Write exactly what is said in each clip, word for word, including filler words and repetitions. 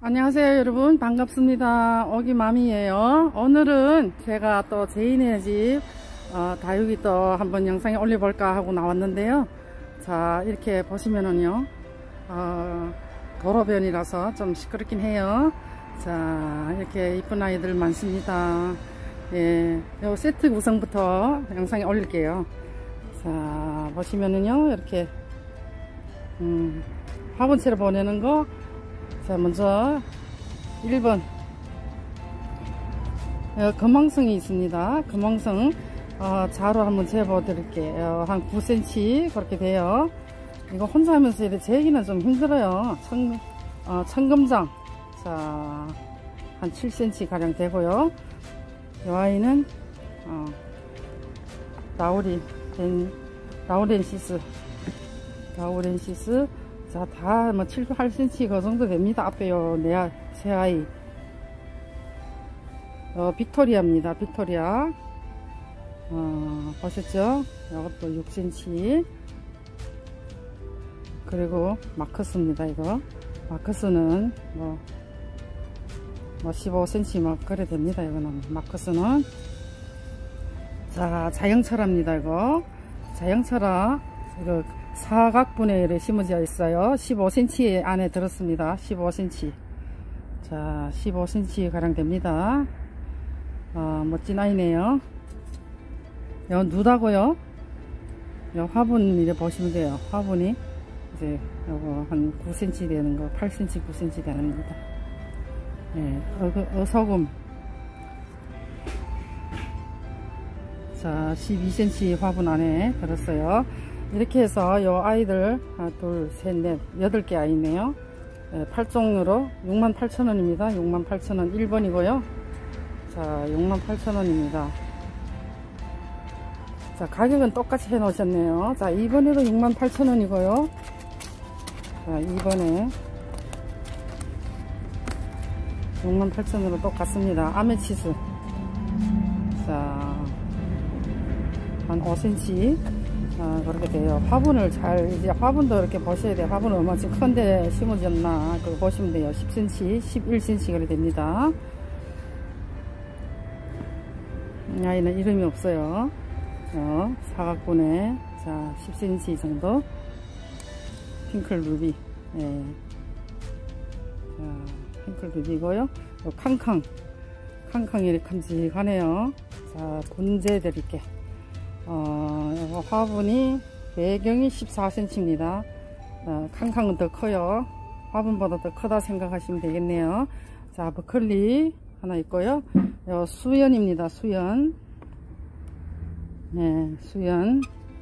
안녕하세요 여러분, 반갑습니다. 오기맘이에요. 오늘은 제가 또 제인의 집 어, 다육이 또 한번 영상에 올려볼까 하고 나왔는데요. 자, 이렇게 보시면은요 어, 도로변이라서 좀 시끄럽긴 해요. 자, 이렇게 이쁜 아이들 많습니다. 예, 요 세트 구성부터 영상에 올릴게요. 자, 보시면은요 이렇게 음, 화분채로 보내는 거. 자, 먼저 일 번 어, 금황성이 있습니다. 금황성 어, 자로 한번 재보 드릴게요. 한 구 센티미터 그렇게 돼요. 이거 혼자 하면서 이렇게 재기는 좀 힘들어요. 청, 어, 청금장 자, 한 칠 센티미터 가량 되고요. 이 아이는 어, 라우리 렌, 라우렌시스 라우렌시스 자, 다 뭐 칠, 팔 센티미터 그 정도 됩니다. 앞에 요 네, 세 아이 어, 빅토리아입니다. 빅토리아 어, 보셨죠? 이것도 육 센티미터 그리고 마크스입니다. 이거 마크스는 뭐, 뭐 십오 센티미터 막 그래 됩니다. 이거는 마크스는. 자, 자영철합니다. 이거 자영철아 이거 사각분에 심어져 있어요. 십오 센티미터 안에 들었습니다. 십오 센티미터 자, 십오 센티미터 가량 됩니다. 어, 멋진 아이네요. 요 누다고요. 요 화분 이렇게 보시면 돼요. 화분이 이제 요거 한 구 센티미터 되는 거, 팔 센티미터, 구 센티미터 되는 겁니다. 예, 어, 어서금 자, 십이 센티미터 화분 안에 들었어요. 이렇게 해서 요 아이들 하나, 둘, 셋, 넷, 여덟 개 아이네요. 예, 팔 종으로 육만 팔천 원입니다. 육만 팔천 원 일 번이고요. 자, 육만 팔천 원입니다. 자, 가격은 똑같이 해 놓으셨네요. 자, 이 번에도 육만 팔천 원이고요. 자, 이 번에 육만 팔천 원으로 똑같습니다. 아메치스 자, 한 오 센티미터 아, 그렇게 돼요. 화분을 잘, 이제 화분도 이렇게 보셔야 돼요. 화분을 얼마나 큰데 심어졌나, 그거 보시면 돼요. 십 센티미터, 십일 센티미터 그래 됩니다. 이 아이는 이름이 없어요. 어, 사각분에, 자, 십 센티미터 정도. 핑클 루비, 예. 자, 핑클 루비고요. 요 캉캉, 캉캉이 이렇게 큼직하네요. 자, 분재 드릴게. 어, 화분이 배경이 십사 센티미터입니다. 어, 캉캉은 더 커요. 화분보다 더 크다 생각하시면 되겠네요. 자, 버클리 하나 있고요. 요 수연입니다. 수연. 네, 수연.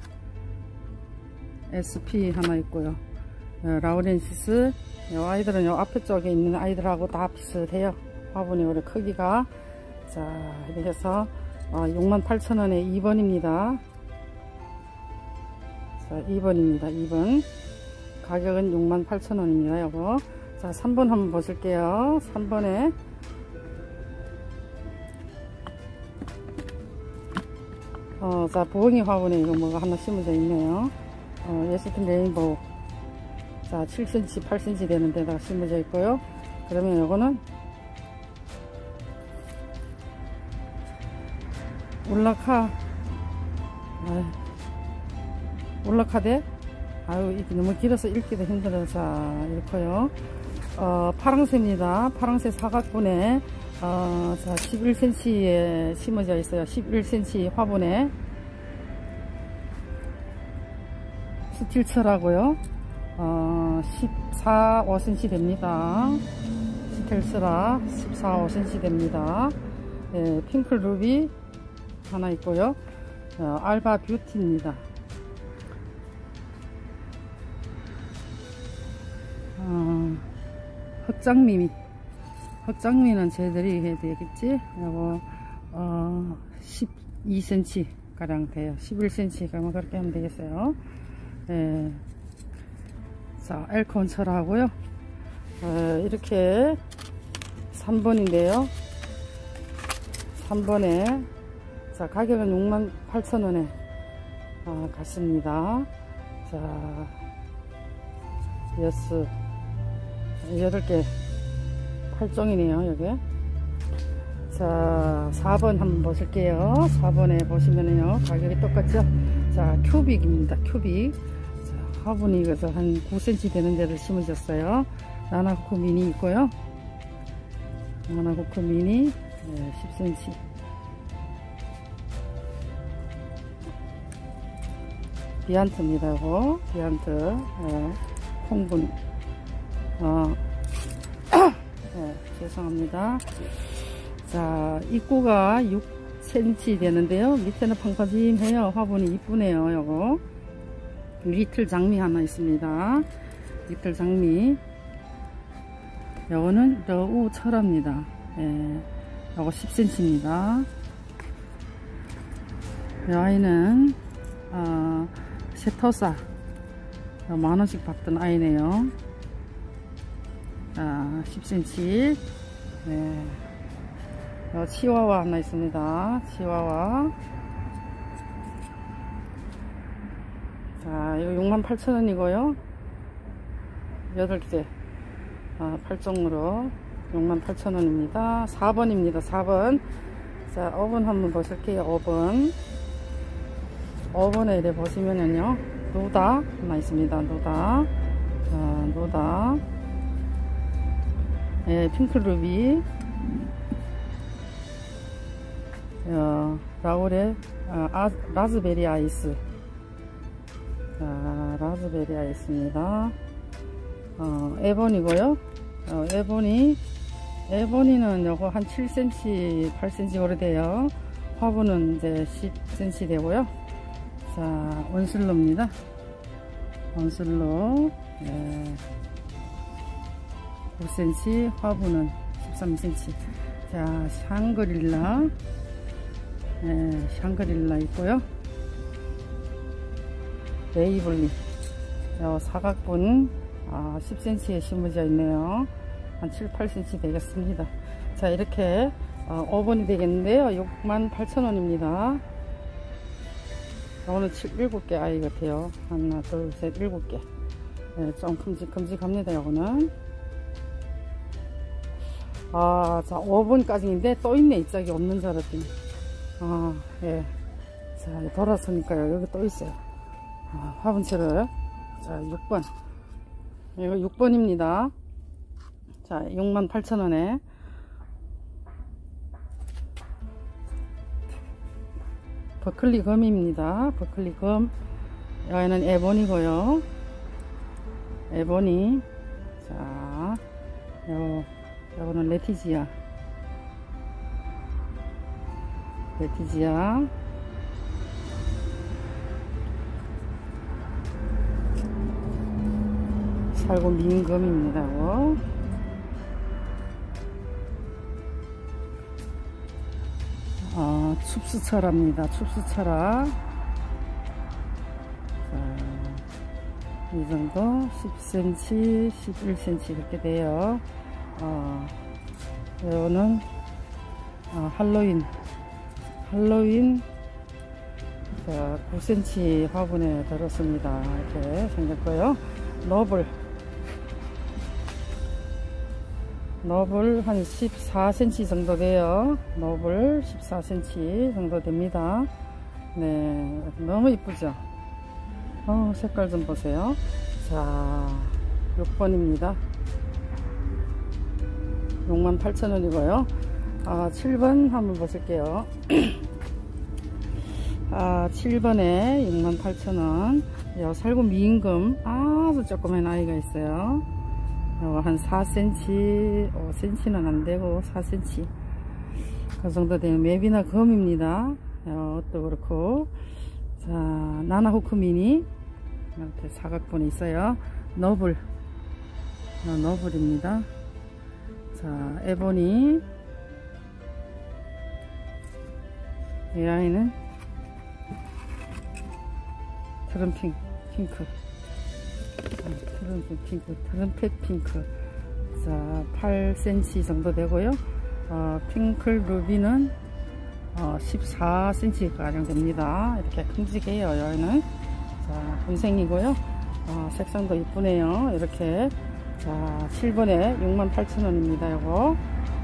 에스피 하나 있고요. 어, 라우렌시스. 요 아이들은 요 앞에 쪽에 있는 아이들하고 다 비슷해요. 화분이 원래 크기가. 자, 이렇게 해서 어, 육만 팔천 원에 이 번입니다. 자, 이 번입니다. 이 번. 가격은 육만 팔천 원입니다. 요거. 자, 삼 번 한번 보실게요. 삼 번에 어, 자, 부엉이 화분에 이거 뭐가 하나 심어져 있네요. 어, 예스틴 레인보우. 자, 칠 센티미터, 팔 센티미터 되는 데다가 심어져 있고요. 그러면 요거는 올라카 아, 올라카데 아유, 이게 너무 길어서 읽기도 힘들어서 이렇고요. 어, 파랑새입니다. 파랑새 사각분에 어, 자, 십일 센티미터에 심어져 있어요. 십일 센티미터 화분에 스틸스라고요. 어, 십사, 오 센티미터 됩니다. 스틸스라 십사, 오 센티미터 됩니다. 예, 핑클 루비 하나 있고요. 어, 알바 뷰티입니다. 어, 흑장미 흑장미는 쟤들이 해야 되겠지. 요거 어, 십이 센티미터 가량 돼요. 십일 센티미터 가면 그렇게 하면 되겠어요. 예. 자, 엘콘처럼 하고요. 어, 이렇게 삼 번인데요. 삼 번에 자, 가격은 육만 팔천 원에 어, 갔습니다. 자, 여섯 여덟 개 팔 종이네요 여기. 자 사 번 한번 보실게요. 사 번에 보시면은요 가격이 똑같죠. 자 큐빅입니다. 큐빅. 자 화분이 그래서 한 구 센티미터 되는 데를 심으셨어요. 나나후크 미니 있고요. 나나후크 미니 네, 십 센티미터. 비안트입니다. 이거 비안트 네, 콩분. 어. 네, 죄송합니다. 자 입구가 육 센티미터 되는데요. 밑에는 펑퍼짐해요. 화분이 이쁘네요. 요거 리틀 장미 하나 있습니다. 리틀 장미. 요거는 러우 철합니다. 예, 요거 십 센티미터입니다. 이 아이는 어, 세터사 만원씩 받던 아이네요. 자, 십 센티미터. 네. 어, 치와와 하나 있습니다. 치와와. 자, 이거 육만 팔천 원이고요. 여덟 개. 아, 팔 종으로 육만 팔천 원입니다. 사 번입니다. 사 번. 자, 오 번 한번 보실게요. 오 번. 오 번에 이래 보시면은요. 노다 하나 있습니다. 노다. 자, 노다. 예, 핑크루비. 어, 라울의 아, 아, 라즈베리 아이스. 자, 라즈베리 아이스입니다. 어, 에보니고요. 어, 에보니. 에보니는 요거 한 칠 센티미터, 팔 센티미터 오래돼요. 화분은 이제 십 센티미터 되고요. 자, 원슬로입니다. 원슬로. 예. 구 센티미터, 화분은 십삼 센티미터. 자, 샹그릴라. 네, 샹그릴라 있고요. 레이블리. 어, 사각분 아, 십 센티미터에 심어져 있네요. 한 칠, 팔 센티미터 되겠습니다. 자, 이렇게 어, 오 번이 되겠는데요. 육만 팔천 원입니다. 오늘 일곱 개 아이 같아요. 하나, 둘, 셋, 일곱 개. 네, 좀 큼직큼직합니다. 요거는. 아, 자, 오 번까지인데 또 있네. 이 짝이 없는 줄 알았더니. 아, 예. 자, 돌아서니까요. 여기 또 있어요. 아, 화분채를. 자, 육 번. 이거 육 번입니다. 자, 육만 팔천 원에. 버클리 검입니다. 버클리 검. 여기는 에보니고요. 에보니. 자, 요, 요거는 레티지아. 레티지아. 살고 민금입니다. 이거. 어, 춥수철합니다. 춥수철화. 자, 이 정도 십 센티미터, 십일 센티미터 이렇게 돼요. 어, 이거는 어, 할로윈. 할로윈. 자, 구 센티미터 화분에 들었습니다. 이렇게 생겼고요. 너블. 너블 한 십사 센티미터 정도 돼요. 너블 십사 센티미터 정도 됩니다. 네, 너무 이쁘죠? 어, 색깔 좀 보세요. 자, 육 번입니다. 육만 팔천 원이고요. 아, 칠 번 한번 보실게요. 아, 칠 번에 육만 팔천 원. 요 살구 미인금 아주 조그만 아이가 있어요. 요 한 사 센티미터, 오 센티미터는 안되고 사 센티미터 그 정도 되면 맵이나 검입니다. 이것도 그렇고. 자, 나나후크 미니 이렇게 사각분이 있어요. 너블. 어, 너블입니다. 자, 에보니. 이 아이는 트럼핑 핑크. 트럼펫 핑크, 트럼펫 핑크. 자, 팔 센티미터 정도 되고요. 어, 핑클 루비는 어, 십사 센티미터 가량 됩니다. 이렇게 큼직해요. 여기는. 자, 분생이고요. 어, 색상도 이쁘네요. 이렇게. 자, 칠 번에 육만 팔천 원입니다. 요거.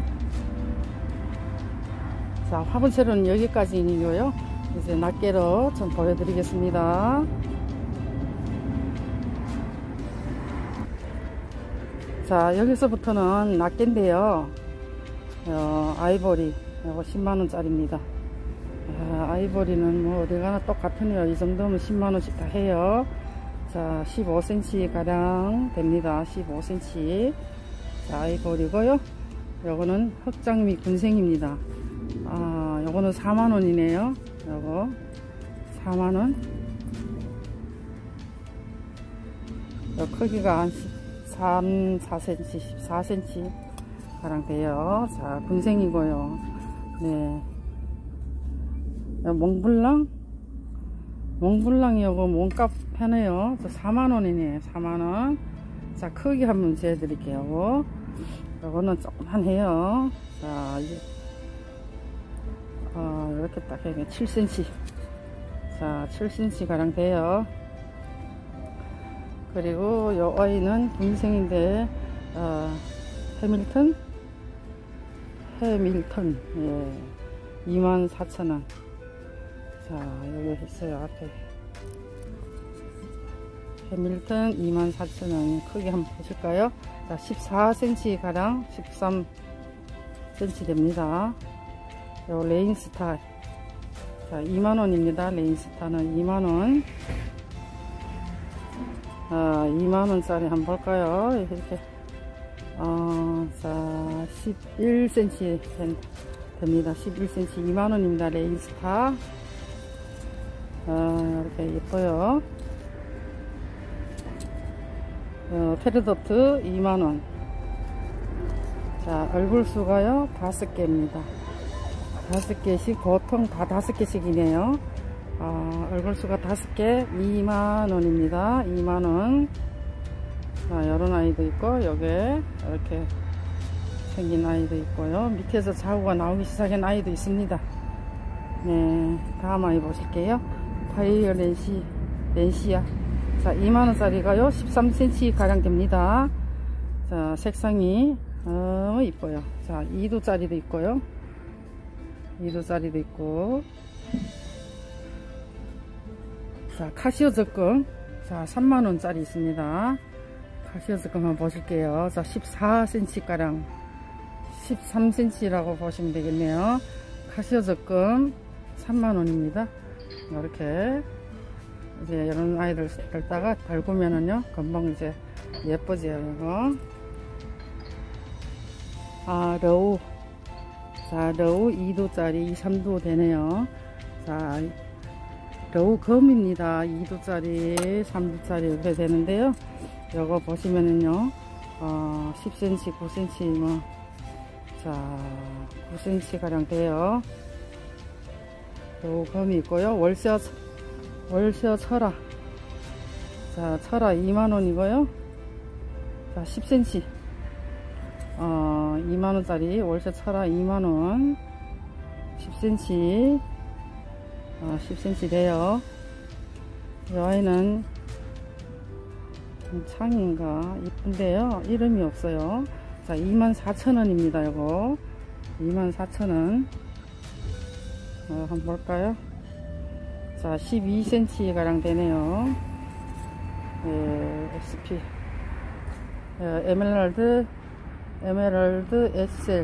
자, 화분채로는 여기까지이고요. 이제 낱개로 좀 보여드리겠습니다. 자, 여기서부터는 낱개인데요. 어, 아이보리 요거 십만 원짜리입니다. 아, 아이보리는 뭐 어디가나 똑같으네요. 이 정도면 십만 원씩 다 해요. 자, 십오 센티미터 가량 됩니다. 십오 센티미터. 자, 아이보리고요. 요거는 흑장미 군생입니다. 아, 요거는 사만 원이네요. 요거 사만 원. 요 크기가 한 십삼, 사 센티미터, 십사 센티미터 가량 돼요. 자, 군생이고요. 네. 몽블랑? 몽블랑이 요거 몸값 하네요. 저 사만 원이네. 사만 원. 자, 크기 한번 재드릴게요. 요거는 조금만 해요. 자, 이제, 어, 이렇게 딱 해요. 칠 센티미터. 자, 칠 센티미터 가량 돼요. 그리고 요 아이는 군생인데, 어, 해밀턴? 해밀턴. 예. 이만 사천 원. 자, 여기 있어요. 앞에. 해밀턴 이만 사천 원. 크기 한번 보실까요? 자, 십사 센티미터 가량 십삼 센티미터 됩니다. 요 레인스타. 자, 이만 원입니다. 레인스타는 이만 원. 아, 이만 원짜리 한번 볼까요? 이렇게. 어, 자, 십일 센티미터 됩니다. 십일 센티미터 이만 원입니다. 레인스타. 아, 이렇게 예뻐요. 어, 페르도트 이만 원. 자, 얼굴 수가요 다섯 개입니다. 다섯 개씩, 보통 다 다섯 개씩이네요. 아, 얼굴 수가 다섯 개 이만 원입니다. 이만 원. 자, 이런 아이도 있고, 여기에 이렇게 생긴 아이도 있고요. 밑에서 자구가 나오기 시작한 아이도 있습니다. 네, 다음 아이 보실게요. 바이어 렌시, 렌시아. 자, 이만 원짜리가요, 십삼 센티미터 가량 됩니다. 자, 색상이 너무 이뻐요. 자, 이 도짜리도 있고요. 이 도짜리도 있고. 자, 카시오 적금. 자, 삼만 원짜리 있습니다. 카시오 적금 한번 보실게요. 자, 십사 센티미터 가량. 십삼 센티미터라고 보시면 되겠네요. 카시오 적금 삼만 원입니다. 이렇게 이제 이런 아이들 갖다가 달구면은요 금방 이제 예뻐져요. 이거. 아, 러우. 자, 러우 이 도짜리 삼 도 되네요. 자, 러우 검입니다. 이 도짜리 삼 도짜리 이렇게 되는데요. 이거 보시면은요 어, 십 센티미터 구 센티미터 뭐, 자, 구 센티미터 가량 돼요. 요 검이 있고요. 월세, 월세 철화. 자, 철화 이만 원이고요. 자, 십 센티미터. 어, 이만 원짜리 월세 철화 이만 원. 십 센티미터. 어, 십 센티미터 돼요. 이 아이는 창인가 이쁜데요. 이름이 없어요. 자, 이만 사천 원입니다. 이거. 이만 사천 원. 어, 한번 볼까요? 자, 십이 센티미터 가량 되네요. 예, 에스피. 예, 에메랄드, 에메랄드 에스엘.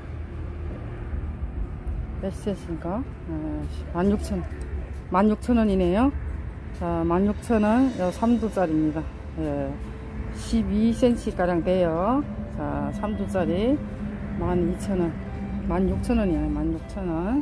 에스엘인가? 예, 만 육천 원. 만 육천 원이네요. 자, 만 육천 원. 요 삼 도짜리입니다. 예, 십이 센티미터 가량 돼요. 자, 삼 도짜리. 만 이천 원. 만 육천 원이에요. 만 육천 원.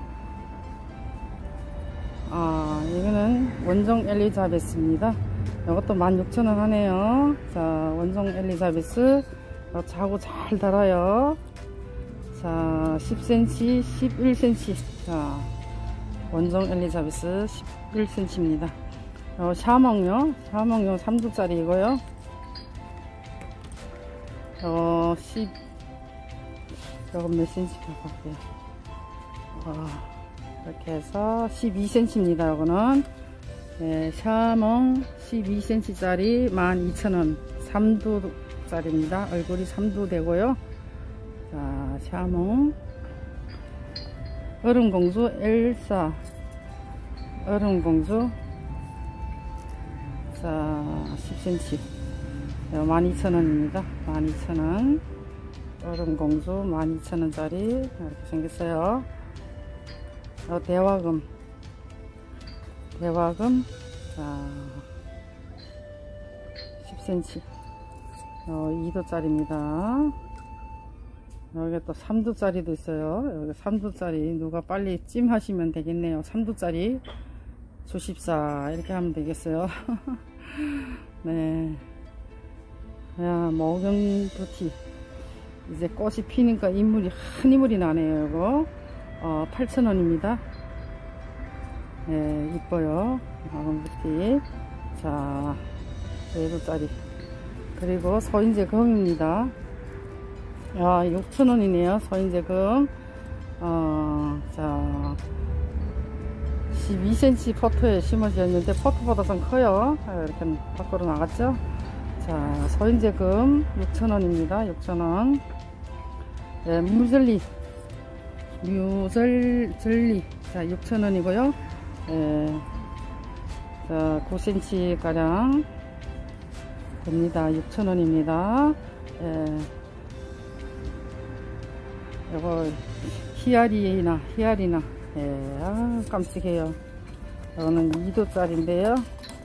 아, 이거는 원종 엘리자베스입니다. 이것도 만 육천 원 하네요. 자, 원종 엘리자베스. 자고 잘 달아요. 자, 십 센티미터, 십일 센티미터. 자, 원종 엘리자베스 십일 센티미터입니다. 어, 샤몽요. 샤몽요 삼 도짜리이고요. 어, 십, 이건 몇 센티미터 볼게요. 어, 이렇게 해서 십이 센티미터입니다. 이거는. 네, 샤몽 십이 센티미터짜리 만 이천 원. 삼 도 짜리입니다. 얼굴이 삼 두 되고요. 자, 샤몽 얼음공주 엘사 얼음공주 자 십 센티미터 만 이천 원입니다. 만 이천 원 얼음공주 만 이천 원짜리 이렇게 생겼어요. 어, 대화금 대화금 자 십 센티미터 어, 이 도짜리입니다. 여기 또 삼 도짜리도 있어요. 여기 삼 도짜리 누가 빨리 찜 하시면 되겠네요. 삼 도짜리 주십사 이렇게 하면 되겠어요. 네. 야, 모경부티 이제 꽃이 피니까 인물이 한 인물이 나네요. 이거 어, 팔천 원입니다. 네, 이뻐요. 모경부티 자 네 도짜리 그리고 서인제 금입니다. 야, 육천 원이네요. 서인제 금 어, 자 십이 센티미터 포트에 심어졌는데 포트보다 좀 커요. 이렇게 밖으로 나갔죠. 자, 서인제금 육천 원입니다. 육천 원. 네, 무젤리 뮤젤젤리 자 육천 원이고요. 네, 자 구 센티미터 가량 됩니다. 육천 원입니다. 네, 이거 히아리나 히아리나 예, 아, 깜찍해요. 이거는 이 도짜리인데요.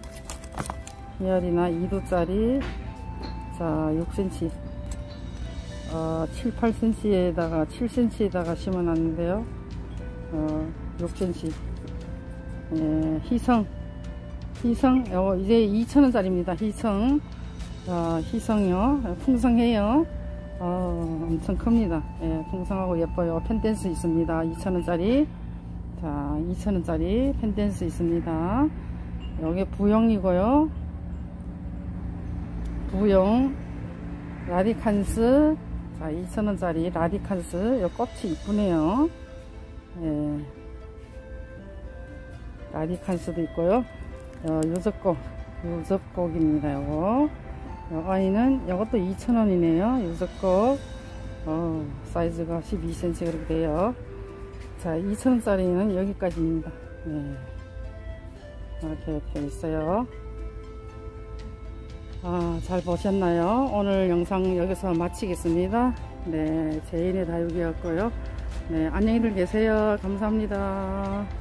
히아리나 이 도짜리. 자, 육 센티미터. 어, 칠, 팔 센티미터에다가, 칠 센티미터에다가 심어 놨는데요. 어, 육 센티미터. 예, 희성. 희성. 요, 이제 이천 원짜리입니다. 희성. 자, 희성이요. 풍성해요. 어, 엄청 큽니다. 예, 풍성하고 예뻐요. 펜댄스 있습니다. 이천 원짜리. 자, 이천 원짜리 펜댄스 있습니다. 여기 부용이고요. 부용 라디칸스. 자, 이천 원짜리 라디칸스. 이 꽃이 이쁘네요. 예. 라디칸스도 있고요. 어, 요접곡 요접곡입니다. 요거 요 아이는 요것도 이천 원이네요. 요접곡 어, 사이즈가 십이 센티미터 그렇게 돼요. 자, 이천 원짜리는 여기까지입니다. 네. 이렇게 되어 있어요. 아, 잘 보셨나요? 오늘 영상 여기서 마치겠습니다. 네, 제인의 다육이었고요. 네, 안녕히들 계세요. 감사합니다.